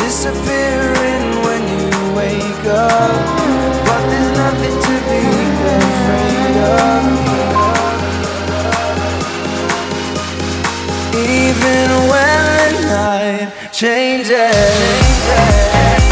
disappearing when you wake up, but there's nothing to be afraid of. Even when the night changes.